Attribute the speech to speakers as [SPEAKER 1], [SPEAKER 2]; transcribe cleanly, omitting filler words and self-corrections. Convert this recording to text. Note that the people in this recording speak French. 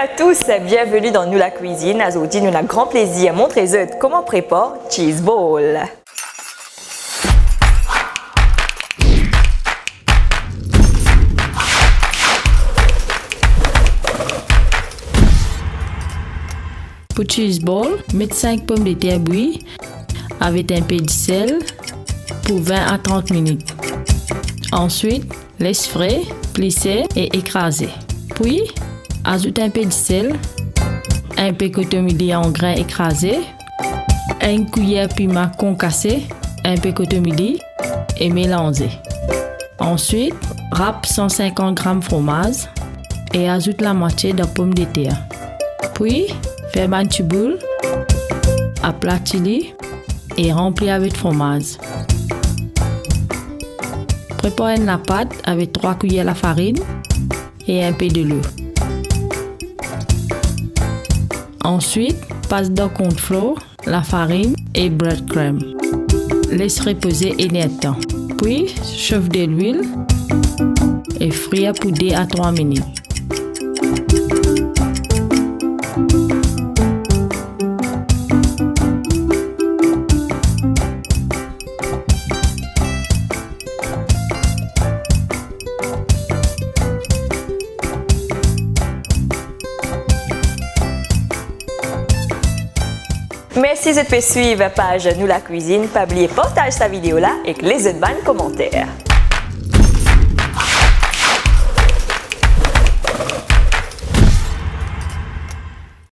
[SPEAKER 1] à tous, bienvenue dans Nous la cuisine. Aujourd'hui, nous avons grand plaisir à montrer comment prépare cheese ball.
[SPEAKER 2] Pour cheese ball, mettez 5 pommes de terre bouillies avec un peu de sel pour 20 à 30 minutes. Ensuite, laisse frais, plisser et écraser. Puis, ajoute un peu de sel, un peu de coton-midi en grains écrasés, une cuillère piment concassé, un peu de coton-midi et mélangez. Ensuite, râpe 150 g de fromage et ajoute la moitié de pomme de terre. Puis, fais une petite boule, aplatis-les et remplis avec fromage. Prépare la pâte avec 3 cuillères de farine et un peu de l'eau. Ensuite, passe dans le cornflour, la farine et le breadcrumb. Laisse reposer un temps. Puis, chauffe de l'huile et frire pour 2 à 3 minutes.
[SPEAKER 1] Merci de suivre la page Nous la cuisine. Pas oublier partage cette vidéo là et les autres bonnes commentaires.